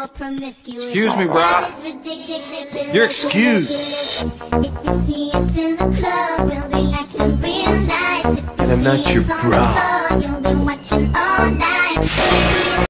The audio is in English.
more promiscuous. Excuse me, brah. You're excused. If you see us in the club, we'll be acting real nice. And I'm not your bra. You'll be watching all night.